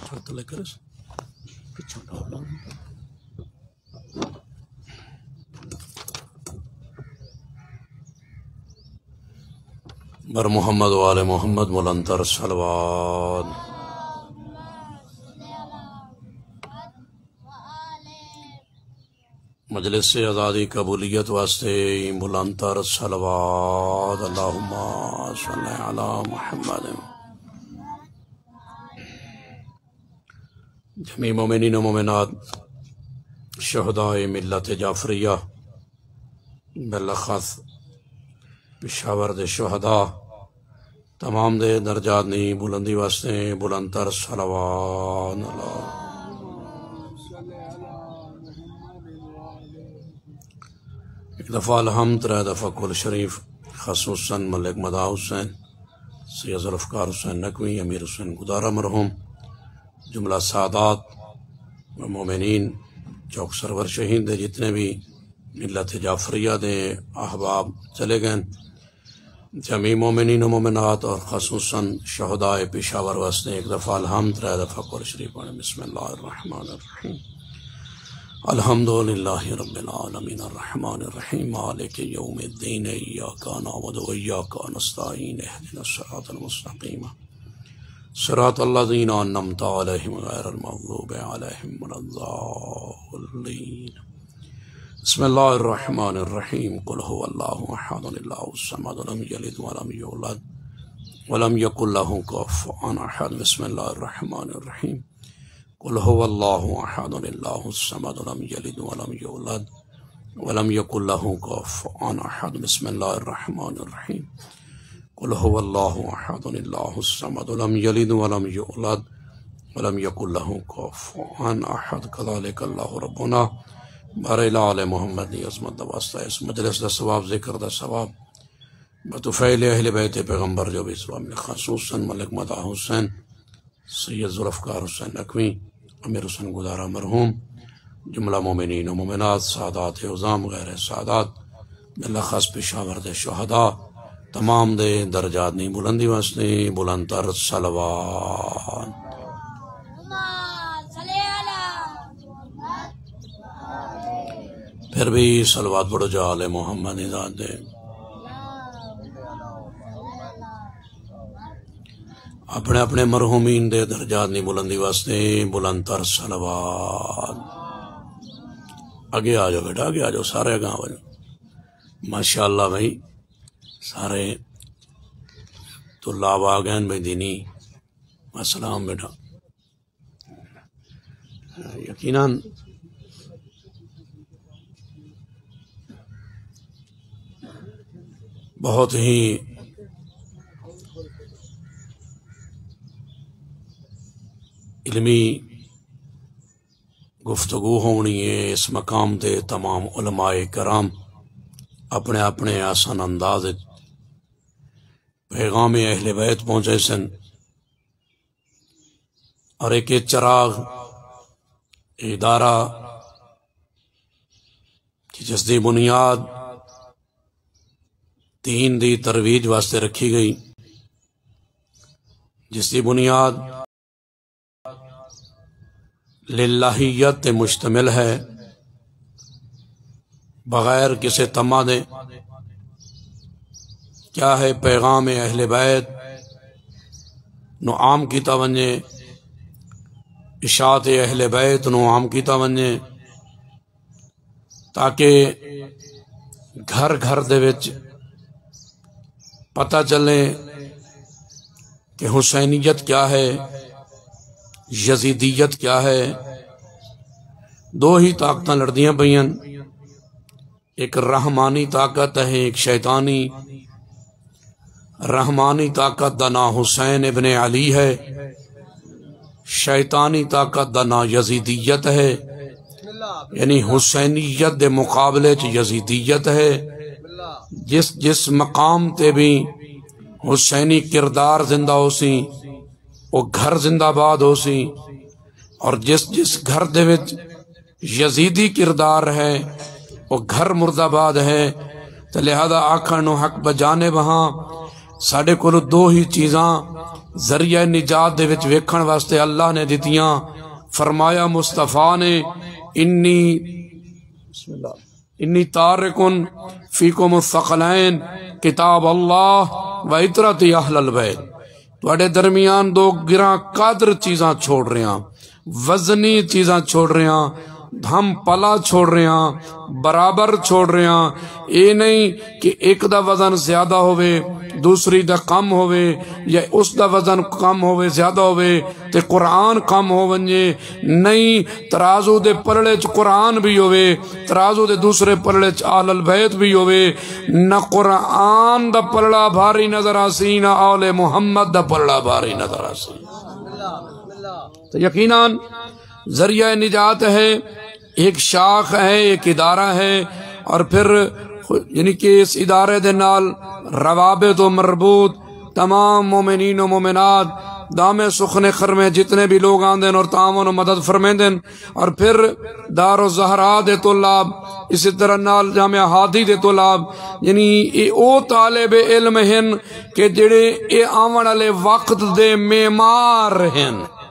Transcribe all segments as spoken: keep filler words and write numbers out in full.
تلے کرے پچھو ڈالا بر محمد و آل محمد ملنتر صلوات مجلس سے آزادی قبولیت واسطے بلندتر صلوات اللہم صلی علی محمد جمیع مومنین و مومنات شہداء ملت جعفریہ بالاخص پشاور دے شہداء تمام دے درجات نی بلندی واسطے بلندتر صلوات اللہ ایک دفعہ الحمد ترہ دفعہ کل شریف خصوصاً ملک مداح حسین سید ذوالفقار حسین نقوی امیر حسین گدارہ مرحوم جملہ سادات و مومنین چوک سرور شہید دے جتنے بھی ملت جعفریہ دے احباب چلے گئے جمیع مومنین و مومنات اور خصوصاً شہداء پشاور واسطے ایک دفعہ الحمد ترہ دفعہ کل شریف پڑھیں بسم اللہ الرحمن الرحیم الحمدللہ رب العالمین الرحمن الرحیم مالک یوم الدین ایاک نعبد و ایاک نستعین اہدنا الصراط المستقیم صراط الذین انعمت علیہم غیر المغضوب علیہم ولا الضالین بسم اللہ الرحمن الرحیم قل هو اللہ احد اللہ الصمد لم یلد ولم یولد ولم یکن له کفوا احد بسم اللہ الرحمن الرحیم قل هو اللہ احد اللہ الصمد لم یلد ولم یولد ولم یکن له کفوا احد بسم اللہ الرحمن الرحیم قل هو اللہ احد اللہ الصمد لم یلد ولم یولد ولم یکن له کفوا احد کذالک اللہ ربنا بارے آل محمد دی عظمت دا واسطہ اس مجلس دا ثواب ذکر دا ثواب بطفیل اہل بیت پیغمبر جو بھی ثواب میں خصوصاً ملک مداح حسین سید ذوالفقار حسین نقوی امیر حسین گدارہ مرحوم جملہ مومنین و مومنات سادات عظام غیر سادات بالاخص پشاور دے شہداء تمام دے درجات نی بلندی واسطے بلندتر صلوات پھر بھی صلوات پڑھو جو آل محمد ذات دے اپنے اپنے مرحومین دے درجات نی بلندی واسطے بلندتر صلوات آگے آ جاؤ بیٹا آگے آ جاؤ سارے آگے آ جاؤ ماشاءاللہ بھائی سارے طلاب آ گئے بھائی دینی السلام بیٹا یقیناً بہت ہی علمی گفتگو ہونی ہے اس مقام تے تمام علماء کرام اپنے اپنے آسان انداز پیغام اہل بیت پہنچے سن اور ایک چراغ ادارہ جس دی بنیاد دین دی ترویج واسطے رکھی گئی جس دی بنیاد للہیت مشتمل ہے بغیر کسی تما دے کیا ہے پیغام اہل بیت نو عام کیتا ونجے اشاعت اہل بیت نو عام کیتا ونجے تاکہ گھر گھر دے وچ پتہ چلے کہ حسینیت کیا ہے یزیدیت کیا ہے دو ہی طاقتیں لڑدیاں پئین ایک رحمانی طاقت ہے ایک شیطانی رحمانی طاقت دا نا حسین ابن علی ہے شیطانی طاقت دا نا یزیدیت ہے یعنی حسینیت دے مقابلے چ یزیدیت ہے جس جس مقام تے بھی حسینی کردار زندہ ہو سی وہ گھر زندہ باد ہو سی اور جس جس گھر دے وچ یزیدی کردار ہے وہ گھر مردہ باد ہے تو لہذا آکھن و حق بجانے وہاں ساڑھے کولو دو ہی چیزاں ذریعہ نجات دے وچ ویکھن واسطے اللہ نے دیتیاں. فرمایا مصطفیٰ نے انی بسم اللہ انی تارکن فیکم الثقلین کتاب اللہ و عطرت اہل البیت. تواڈے درمیان دو گراں قدر چیزاں چھوڑ رہے ہیں، وزنی چیزاں چھوڑ رہے ہیں، ہم پلا چھوڑ رہے ہیں، برابر چھوڑ رہے ہیں. اے نہیں کہ ایک دا وزن زیادہ ہوئے دوسری دا کم ہوئے، یا اس دا وزن کم ہوئے زیادہ ہوئے تے قرآن کم ہو ونجے. نہیں، ترازو دے پلڑے چ قرآن بھی ہوئے، ترازو دے دوسرے پلڑے چ آل البیت بھی ہوئے. نہ قرآن دا پلڑا بھاری نظر آسی نہ آل محمد دا پلڑا بھاری نظر آسی. تو یقیناً ذریعہ نجات ہے، ایک شاخ ہے، ایک ادارہ ہے، اور پھر یعنی کہ اس ادارے دے نال روابط و مربوط تمام مومنین و مومنات دامے سخنے خرمے جتنے بھی لوگ آندیں اور تعاون و مدد فرمیندیں. اور پھر دار و زہرا دے طلاب، اسی طرح نال جامعہ ہادی دے طلاب، یعنی اے او طالب علم ہیں کہ جڑے اے آون والے وقت دے معمار ہیں،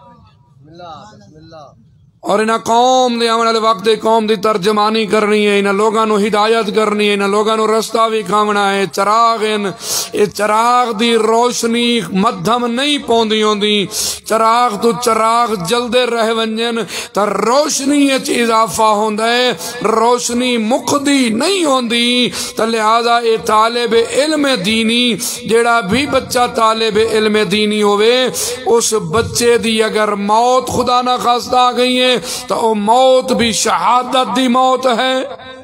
اور انہاں قوم دے آنے والے وقت دے قوم دی ترجمانی کرنی ہے، انہاں لوگاں نو ہدایت کرنی ہے، انہاں لوگاں نو رستہ بھی کھاونا ہے. چراغ ان اے چراغ دی روشنی مدھم نہیں پوندی ہوندی، چراغ تو چراغ جلدے رہ ونجن تا روشنی اچ اضافہ ہوندا ہے، روشنی مقدی نہیں ہوندی. تا لہذا اے طالب علم دینی جیڑا بھی بچہ طالب علم دینی ہوئے، اس بچے دی اگر موت خدا نہ خواستہ آ گئی ہے تو وہ موت بھی شہادت دی موت ہے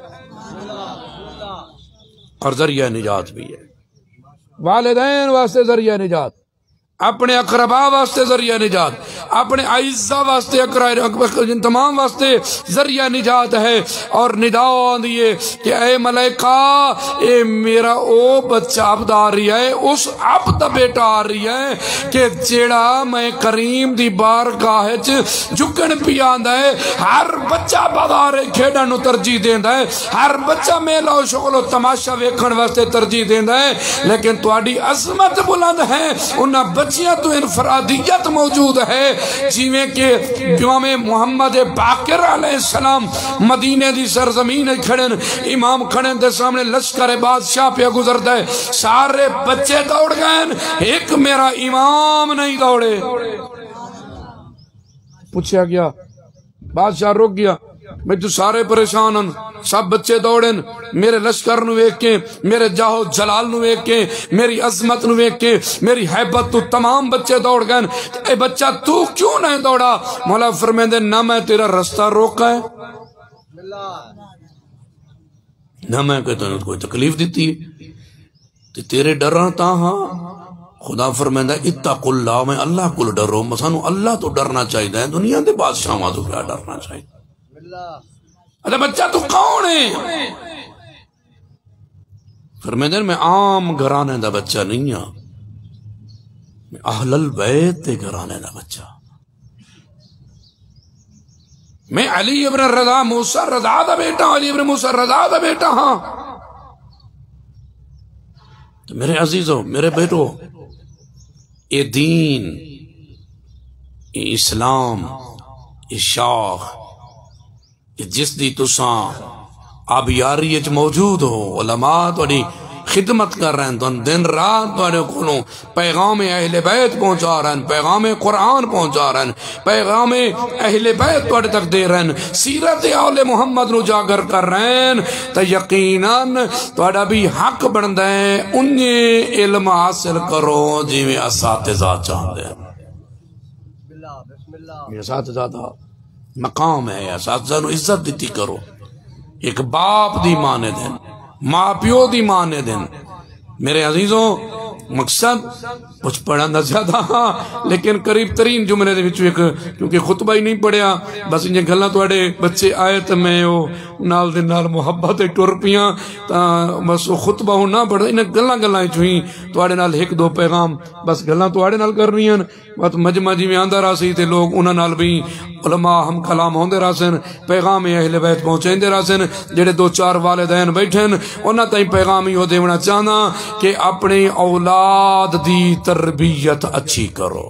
اور ذریعہ نجات بھی ہے. والدین واسطے ذریعہ نجات، اپنے اقربا واسطے ذریعہ نجات، اپنے اعزہ واسطے اقربا تمام واسطے ذریعہ نجات ہے. اور ندا دیئے کہ اے ملائکہ، اے میرا او بچہ عبد آ رہی ہے، اس عبد بیٹا آ رہی ہے کہ جیڑا میں کریم دی بارگاہ جھکن پی آندا ہے. ہر بچہ بازارے کھیڈن نو ترجیح دیندا ہے، ہر بچہ میلہ و شغل و تماشا ویکھن واسطے ترجیح دیندا ہے. لیکن تواڈی عظمت بلند ہے، انہاں بچیاں تو انفرادیت موجود ہے. جیویں کہ امام محمد باقر علیہ السلام مدینے دی سرزمین کھڑن، امام کھڑن دے سامنے لشکر بادشاہ پہ گزرتا ہے، سارے بچے دوڑ گئے، ایک میرا امام نہیں دوڑے. پوچھا گیا، بادشاہ رک گیا، میں تو سارے پریشان ہیں، سب بچے دوڑن، میرے لشکر نو ویکھ کے، میرے جاہو جلال نو ویکھ کے، میری عظمت نو ویکھ کے، میری حیبت تو تمام بچے دوڑ گئے. اے بچہ تو کیوں نہیں دوڑا؟ مولا فرمیندے نہ میں تیرا رستہ روکا ہے، نہ میں کوئی تکلیف دیتی ہے، تیرے ڈرنا تا ہاں. خدا فرمیندہ اتقوا اللہ، میں اللہ کو ڈرو. مسانو اللہ تو ڈرنا چاہیے، دنیا دے بادشاہ تو کیا ڈرنا چاہیے. اچھا بچہ تو کون ہے؟ فرمیندے میں عام گھرانے دا بچہ نہیں ہاں، میں اہل البیت دے گھرانے دا بچہ، میں علی ابن رضا موسیٰ رضا دا بیٹا، علی ابن موسیٰ رضا دا بیٹا ہاں. تو میرے عزیزوں، میرے بیٹو، اے دین، اے اسلام، اے شاخ جس دی تساں آبیاری اچ موجود ہو، علماء توڑی خدمت کر رہے ہیں، تو دن رات توڑے کونوں پیغام اہل بیت پہنچا رہے ہیں، پیغام قرآن پہنچا رہے ہیں، پیغام اہل بیت توڑے تک دے رہے ہیں، سیرت آل محمد نو جاگر کر رہے ہیں. تو یقیناً توڑا بھی حق بندے ہیں انہیں علم حاصل کرو جی میں اساتذہ چاہتے ہیں. یہ اساتذہ دا مقام ہے، اساتذہ نو عزت دیتی کرو. ایک باپ دی مانے دیں، ماں پیو دی مانے دیں. میرے عزیزوں، مقصد کچھ پڑھنا زیادہ ہاں، لیکن قریب ترین جملے دے وچوں ایک، کیونکہ خطبہ ہی نہیں پڑھیا، بس انجھے گلاں تواڈے بچے آئے تے میں او نال دے نال محبت ٹر پیاں، تاں بس او خطبہ ہوں نہ پڑھ، انہاں گلاں گلاں وچوں ہی تواڈے نال ایک دو پیغام بس گلاں تواڈے نال کرنیاں. بس مجمع جی میں آندا رہا سی تے لوگ انہاں نال بھی علماء ہم کلام ہوندے رہا سن پیغام اہل بیت پہنچیں دے رہا سن جڑے دو چار والدین بیٹھن انہاں تائیں پیغام ہی ہو دیونا چاہنا کہ اپنی اولاد دی تربیت اچھی کرو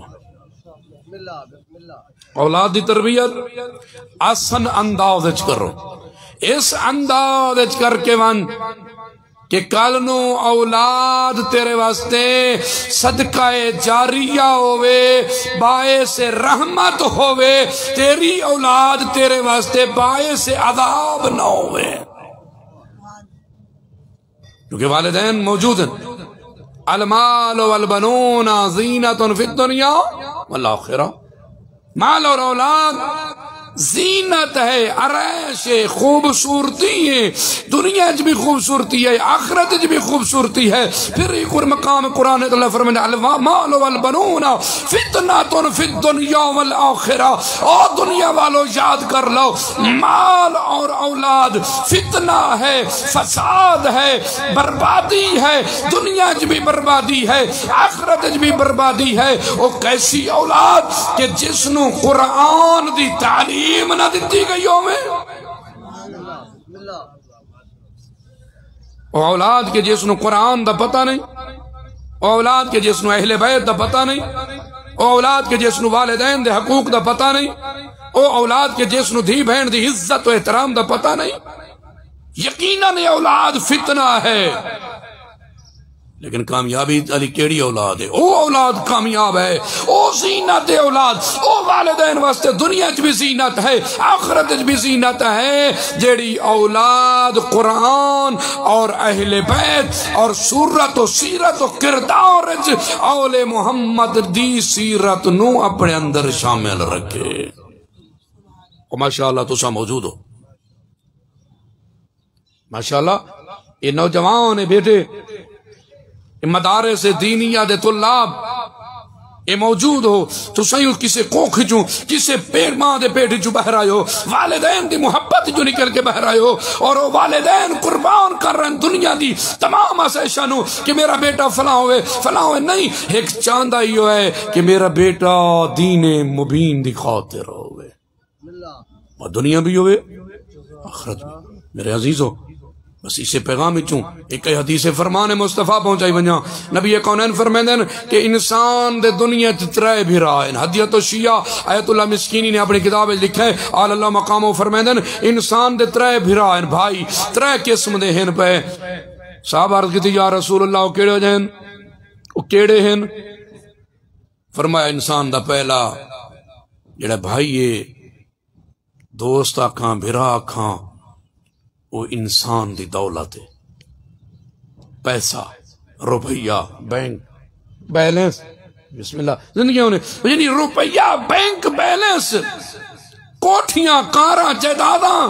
اولاد دی تربیت آسن انداز اچھ کرو اس انداز اچھ کر کے ون کہ کل نو اولاد تیرے واسطے صدقہ جاریہ ہوئے باعث رحمت ہوئے تیری اولاد تیرے واسطے باعث عذاب نہ ہوئے کیونکہ والدین موجود ہیں المال والبنون زینت فی الدنیا والآخرہ مال اور اولاد زینت ہے عرش ہے خوبصورتی ہے دنیا اچ بھی خوبصورتی ہے آخرت اچ بھی خوبصورتی ہے پھر ایک اور مقام قرآن اللہ فرمانے المال والبنون فتنۃ فی الدنیا والآخرہ او دنیا والو یاد کر لو مال اور اولاد فتنہ ہے فساد ہے بربادی ہے دنیا اچ بھی بربادی ہے آخرت اچ بھی بربادی ہے او کیسی اولاد کہ جس نو قرآن دی تعلیم نہ دیتی گئی ہو میں اولاد کے جس نو قرآن دا پتہ نہیں اولاد کے جس نو اہل بیت دا پتہ نہیں اولاد کے جس نو والدین دے حقوق دا پتہ نہیں او اولاد کے جس نو دھی بہن دی عزت و احترام دا پتہ نہیں یقیناً یہ اولاد فتنہ ہے لیکن کامیابی علی کیڑی اولاد ہے او اولاد کامیاب ہے او زینت اولاد او والدین واسطے دنیا چ بھی زینت ہے آخرت چ بھی زینت ہے جیڑی اولاد قرآن اور اہل بیت اور صورت و سیرت و کردار اول محمد دی سیرت نو اپنے اندر شامل رکھے اور ماشاءاللہ تو سا موجود ہو ماشاءاللہ یہ نوجوان بیٹے مدارس دینیہ دے طلاب اے موجود ہو تو سیوں کسے کوکھ جو کسے پیڑ ماں دے پیڑ جو بہر آئے ہو والدین دی محبت جو نکل کے بہر آئے ہو اور وہ والدین قربان کر رہے ہیں دنیا دی تمام اسیشن ہو کہ میرا بیٹا فلاں ہوئے فلاں ہوئے نہیں ایک چاندہ ہی ہے کہ میرا بیٹا دین مبین دی خاطر ہوئے اور دنیا بھی ہوئے آخرت بھی میرے عزیز ہو بس اسے پیغام ہی چون ایک حدیث فرمان مصطفیٰ پہنچائی بنیا نبی کونین فرمائیں دیں کہ انسان دے دنیا تترائے بھی رائن حدیث و شیعہ آیت اللہ مسکینی نے اپنی کتاب لکھا ہے آل اللہ مقامو فرمائیں دیں انسان دے ترائے بھی رائن بھائی ترائے قسم دے ہیں پہ صاحب عرض کی تھی یا رسول اللہ وہ کیڑے ہیں وہ کیڑے ہیں فرمایا انسان دا پہلا جڑا بھائی یہ دوست آکھاں بھرا آکھاں وہ انسان دی دولت ہے پیسہ روپیہ بینک بیلنس بسم اللہ زندگی ہونے یعنی روپیہ بینک بیلنس کوٹھیاں کاراں جائیداداں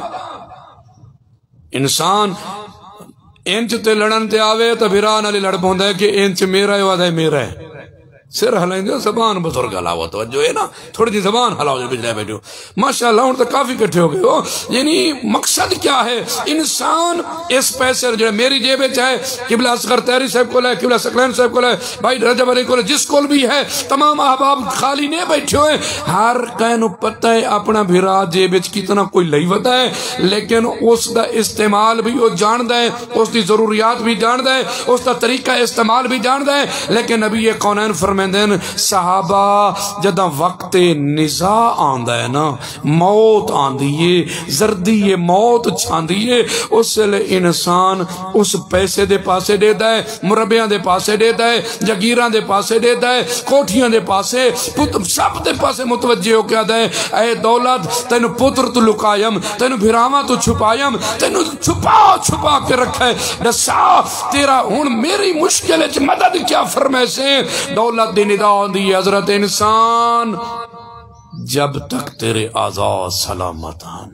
انسان انچ تے لڑن تے آوے تو بھرا نالی لڑ پوندا ہے کہ انچ میرا ہے وعدہ ہے میرا ہے سر ہلائیں دے زبان بزرگ ہلاو تو جو ہے نا تھوڑی دی زبان ہلاو جو بجلے بیٹھو ماشاءاللہ ہوں تو کافی کٹھے ہو گئے ہو یعنی مقصد کیا ہے انسان اس پیسے جو میری جیبے چاہے قبلہ اصغر تحری صاحب کو لے قبلہ سکلین صاحب کو لے بھائی رجب علی کو لے جس کول بھی ہے تمام احباب خالی نہیں بیٹھے ہوئے ہر کہنو پتہ ہے اپنا بھیرا جیبے کتنا کوئی لئی وطا ہے لیکن اس دا استعمال بھی وہ جان دے اس دی ضروریات بھی جان دے اس دا طریقہ استعمال بھی جان دے لیکن نبی یہ قونین فرمائے دن صحابہ جدہ وقت نزاع آندہ ہے نا موت آندیے زردی موت چھاندیے اس لئے انسان اس پیسے دے پاسے دے دائے مربیاں دے پاسے دے دائے جگیران دے پاسے دے دائے کوٹھیاں دے پاسے سب دے پاسے متوجہ ہو کیا دائے اے دولت تینو پتر تو لکائیم تینو بھراما تو چھپائیم تینو چھپا چھپا کے رکھے نسا تیرا ہون میری مشکل ہے مدد کیا فرمائے سے دولت دی ندا دی حضرت انسان جب تک تیرے آزاد سلامتان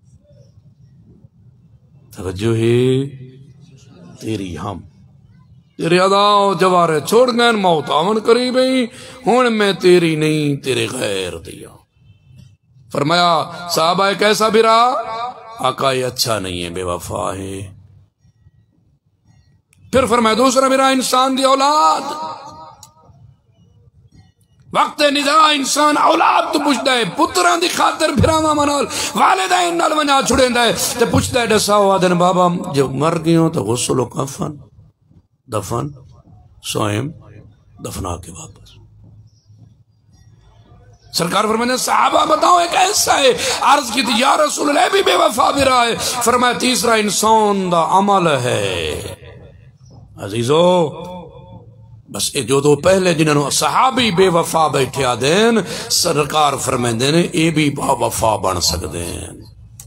توجہ ہے تیری ہم تیرے اداؤ جوارے چھوڑ گئے موت آمن قریب ہی ہون میں تیری نہیں تیرے غیر دیا فرمایا صحابہ کیسا بھی رہا آقا یہ اچھا نہیں ہے بے وفا ہے پھر فرمایا دوسرا میرا انسان دی اولاد وقت ندا انسان اولاد تو پوچھتا ہے پتران دی خاطر بھراما منال والدین نال ونجا چھڑیں دے تے پوچھتا ہے ڈسا ہوا دن بابا جب مر گئی ہوں تو غسل و کفن دفن سوئم دفنا کے واپس. سرکار فرمایا صحابہ بتاؤ ایک ایسا ہے. عرض کی تھی یا رسول اللہ بھی بے وفا بھی رہا ہے. فرمایا تیسرا انسان دا عمل ہے. عزیزو بس اے جو دو پہلے جنہوں صحابی بے وفا بیٹھے آدین سرکار فرمائیں دینے اے بھی با وفا بن سکدین.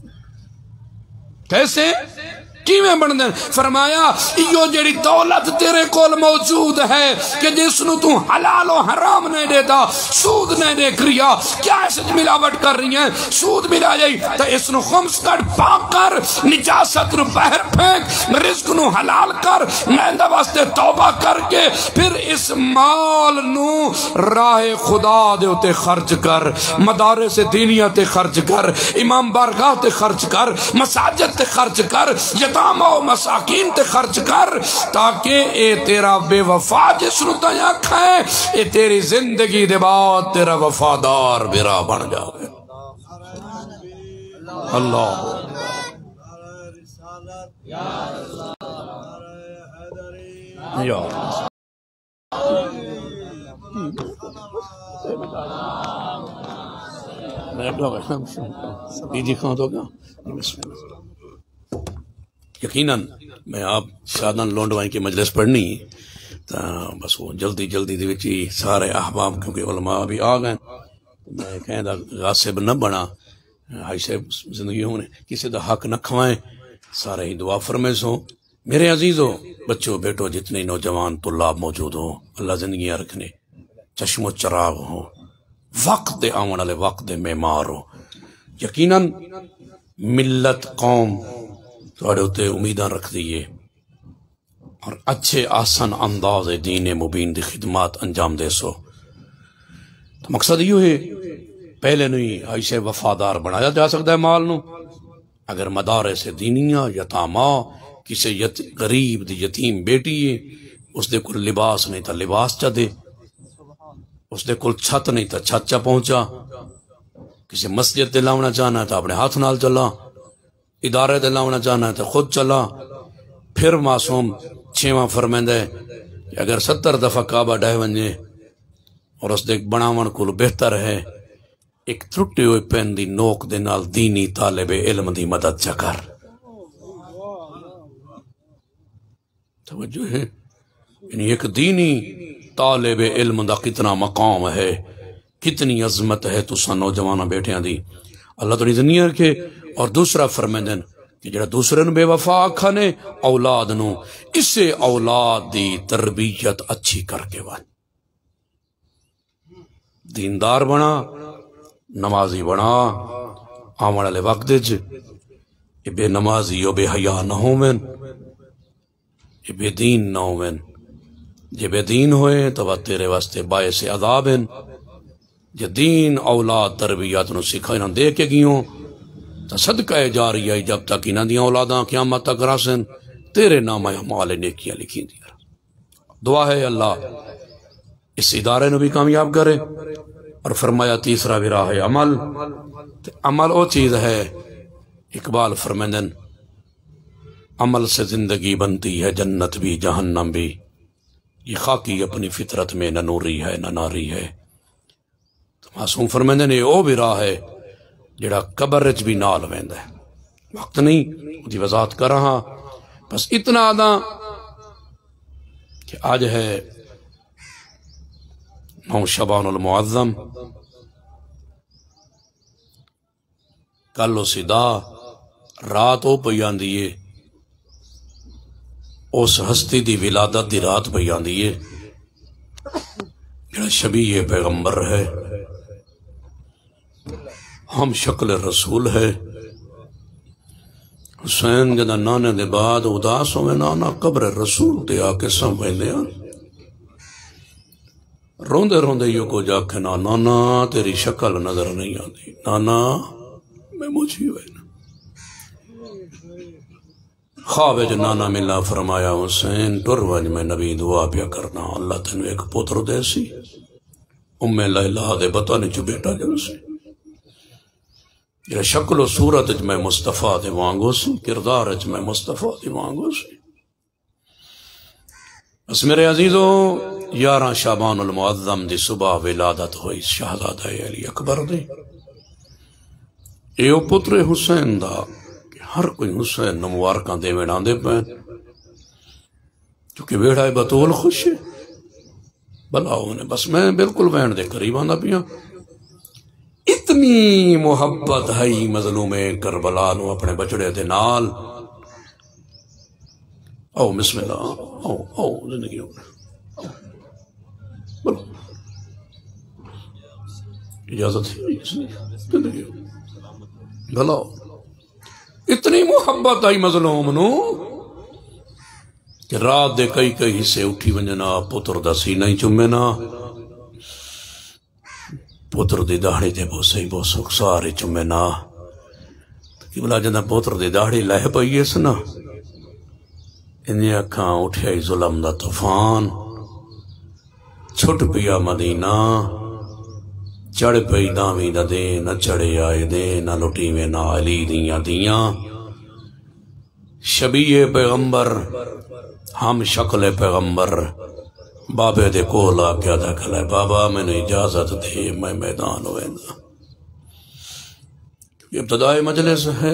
کیسے کیویں بن دین؟ فرمایا ایو جڑی دولت تیرے کول موجود ہے کہ جس نو تو حلال و حرام نہیں دیتا سود نہیں دیکھ رہا کیا ایسے ملاوٹ کر رہی ہیں سود ملا جائی تو اس نو خمس کر پاک کر نجاست نو باہر پھینک رزق نو حلال کر مہندہ واسطے توبہ کر کے پھر اس مال نو راہ خدا دے اتے خرچ کر مدارس دینیہ تے خرچ کر امام بارگاہ تے خرچ کر مساجد تے خرچ کر یتامہ و مساکین تے خرچ کر تاکہ اے تیرا بے وفا جس نو تیاں کھائیں اے تیری زندگی دے بعد تیرا وفادار برا بن جاوے. اللہ یا دیجی کھاں تو گیا یقیناً میں آپ شادن لونڈوائیں کی مجلس پڑھنی تا بس وہ جلدی جلدی دے وچی سارے احباب کیونکہ علماء بھی آ گئے میں کہیں دا غاصب نہ بنا ہائی سے زندگی ہونے کسی دا حق نہ کھوائیں سارے ہی دعا فرمائے سو. میرے عزیزو بچوں بیٹو جتنے نوجوان طلاب موجود ہوں اللہ زندگیاں رکھنے چشم و چراغ ہوں وقت دے آون والے وقت دے معمار ہو. یقیناً ملت قوم تھوڑے ہوتے امیداں رکھ دیئے اور اچھے آسن انداز دین مبین دی خدمات انجام دے سو. تو مقصد یہ ہے پہلے نہیں ایسے وفادار بنایا جا سکتا ہے مال نو اگر مدارس دینیاں یتامہ کسی یت غریب دی یتیم بیٹی ہے اس دے کل لباس نہیں تا لباس چا دے اس دے کل چھت نہیں تا چھت چا پہنچا کسی مسجد دے لاؤنا چاہنا ہے تا اپنے ہاتھ نال چلا ادارے دے لاؤنا چاہنا ہے تو خود چلا. پھر معصوم چھواں فرمیندہ ہے کہ اگر ستر دفعہ کعبہ ڈائے ونجے اور اس دے بناون کل بہتر ہے ایک ترٹی ہوئی پین دی نوک دے نال دینی طالب علم دی مدد چکر. توجہ ہے یعنی ایک دینی طالب علم دا کتنا مقام ہے کتنی عظمت ہے تو سا نوجوانہ بیٹھیاں دی اللہ تو نہیں دنیا رکھے. اور دوسرا فرمیندن کہ جڑا دوسرے نو بے وفا کھانے اولاد نو اسے اولاد دی تربیت اچھی کر کے وان دیندار بنا نمازی بنا آمن والے وقت دج یہ بے نمازی و بے حیا نہ ہو من یہ بے دین نہ ہو من یہ بے دین ہوئے تو وہ تیرے واسطے باعث عذاب ہیں. یہ دین اولاد تربیت نو سکھائیں دے کے گیوں تو صدقہ جاری ہے جب تک انہاں دیاں اولاداں قیامت تک راسن تیرے نام اعمال نیکیاں لکھی دیا. دعا ہے اللہ اس ادارے نو بھی کامیاب کرے. اور فرمایا تیسرا بھی راہ ہے عمل. عمل وہ چیز ہے اقبال فرمیندن عمل سے زندگی بنتی ہے جنت بھی جہنم بھی یہ خاکی اپنی فطرت میں نہ نوری ہے نہ ناری ہے. تو معصوم فرمیندن یہ وہ بھی راہ ہے جڑا قبر رچ بھی نال ویندہ ہے. وقت نہیں دی وضاحت کر رہا بس اتنا آدھا کہ آج ہے نو شبان المعظم کلو سیدھا رات او پیان دیئے اس ہستی دی ولادت دی رات پیان دیئے جڑا شبیہ پیغمبر ہے ہم شکل رسول ہے. حسین جدہ نانے دے بعد اداسوں میں نانا قبر رسول تے آکے سمجھ دیا روندے روندے یوں کو جا کے نا نانا تیری شکل نظر نہیں آتی نانا میں مجھے ہوئے نا خواب جو نانا ملا فرمایا حسین ٹر وج میں نبی دعا پیا کرنا اللہ تنو ایک پتر دے سی ام لیلہ دے بطن چ بیٹا جن سے جڑا شکل و صورت وچ میں مصطفیٰ دے وانگو سی کردار وچ میں مصطفیٰ دے وانگو سی بس میرے عزیزو یارہ شعبان المعظم دی صبح ولادت ہوئی شہزادہ علی اکبر دی ایو پتر حسین دا کہ ہر کوئی حسین نموارکاں دے ویڑاں دے پین کیونکہ ویڑا بطول خوش ہے بلا ہونے بس میں بالکل وین دے قریب آندا پیا اتنی محبت ہے مظلوم کربلا نو اپنے بچڑے دے نال او بسم اللہ او او زندگی ہو بلو اجازت ہے زندگی ہو بھلا اتنی محبت آئی مظلوم نو کہ رات دے کئی کئی حصے اٹھی ونجنا پتر دا سینہ ہی چمینا پتر دی داڑھی دے بہت صحیح بہت سکسارے چمینا کہ بلا جنا پتر دی داڑھی لہ پئیے سنا انہیں اکھاں اٹھائی ظلم دا طوفان چھٹ پیا مدینہ چڑھ پئی داویں دا دے نہ چڑھے آئے دے نہ لٹی میں نہ علی دیاں دیاں شبیہ پیغمبر ہم شکل پیغمبر بابے دے کولا کیا دا کھلے بابا میں نے اجازت دے میں میدان ہوئے نا ابتدائی مجلس ہے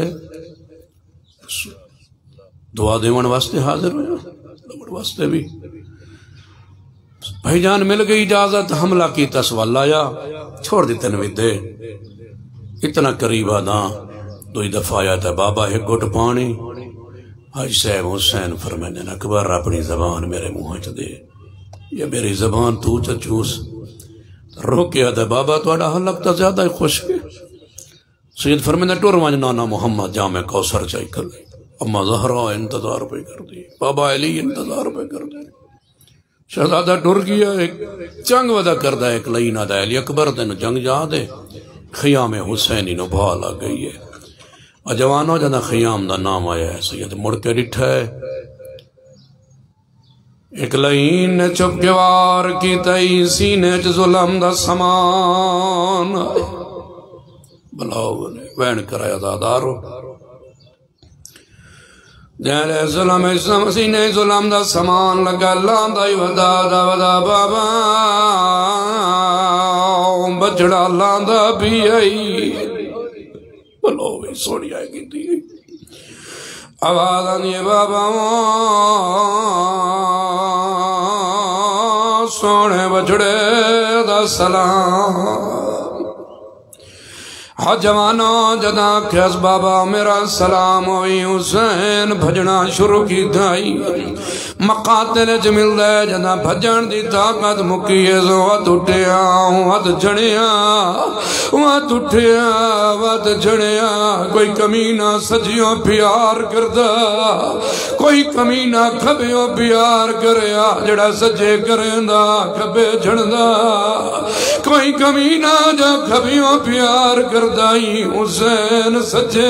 دعا دیون واسطے حاضر ہوئے لوڑ واسطے بھی بھائی جان مل گئی اجازت حملہ کی تسوال آیا چھوڑ دیتے نویدے اتنا قریب آدھا دوئی دفعہ آیا تھا بابا ایک گھٹ پانی حج صاحب حسین فرمائنے اکبر اپنی زبان میرے منہ چ دے یہ میری زبان تو چچوس روکیا تھا بابا تو اڑا حلق تا زیادہ خوش کے سید فرمائنے ٹور وانج نانا محمد جامع کوثر چاہی کر لیں اما زہرہ انتظار پہ کر دی بابا علی انتظار پہ کر دی شہزادہ ٹور گیا ایک چنگ ودا کردہ ایک لئینا دا علی اکبر دن جنگ جا دے خیام حسینی نو بھالا گئی ہے جوانو جنا خیام دا نام آیا ہے سید مڑ کے ڈٹھا ہے ایک لئین نے چپ کے وار کی تئی سینے چ ظلم دا سامان بلاو نے وین کرایا دادارو جہلے ظلم اسلام سینے ظلم دا سامان لگا لاندائی ودا دا ودا بابا بچڑا لاندا بھی آئی بلو بھی سوڑی آئے گی تھی آواز آنی بابا سونے بچڑے دا سلام ہاں جوانو جدا کھیس بابا میرا سلام ہوئی حسین بھجنا شروع کی دائی مقاتل جمل دے جدا بھجن دی طاقت مکیے زو وات اٹھیا وات جھڑیا وات اٹھیا وات جھڑیا کوئی کمینہ سجیوں پیار کردہ کوئی کمینہ کھبیوں پیار کریا جڑا سجے کرندہ کھبے جھڑدہ کوئی کمینہ جا کھبیوں پیار کردہ دائی حسین سچے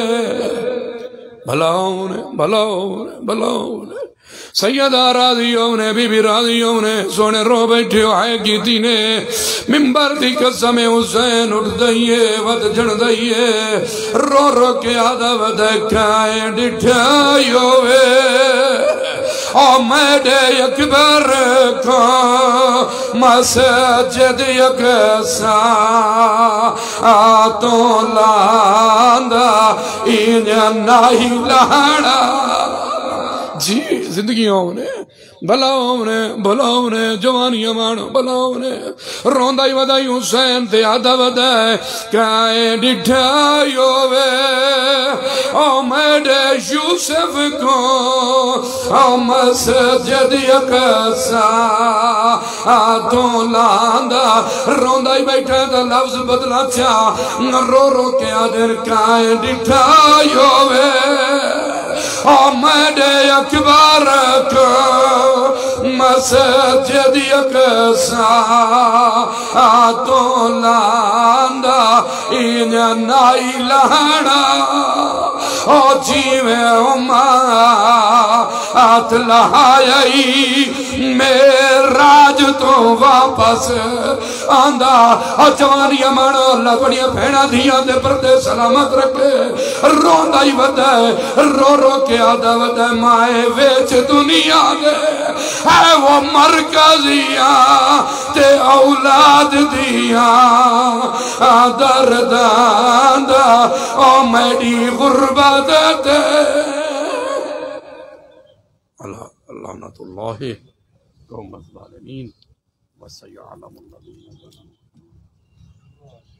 بھلاؤں نے بھلاؤں نے بھلاؤں نے سیدہ راضیوں نے بی بی راضیوں نے سونے رو بیٹھے آئے کی تینے ممبر دی قسم حسین اٹھ دئیے ود جھڑ دئیے رو رو کے آدھا ود کھائے ڈٹھائیو وے او میڈے اکبر کو مسجد یک ساعتوں لاندا انہیں نہیں لہڑا جی زندگیوں نے بلاؤں نے بلاؤں نے جوانیاں مانو بلاؤں نے روندائی ودائی حسین تے آدھا ودائی کائے ڈٹھائیو وے او میڈے یوسف کو او مسجد یک ساعتوں لاندا روندائی بیٹھا تا لفظ بدلا چاہ رو رو کے آدھر کائے ڈٹھائیو وے او میڈے اکبر کو مسجد یک ساعتوں لاندا انہیں نائی لہڑا او جیویں امات لہائی میراج تو واپس آندہ جوانی امانو اللہ بڑیاں بھیڑا دیا دے پردے سلامت رکھے روندہ ہی ودہ رو رو کے آدھا ودہ مائے ویچ دنیا دے ہے وہ مرکزیاں تے اولاد دیا درداندہ او میڈی غربت تے لعنت اللہ قوم الظالمین وسيعلم الذين ظلموا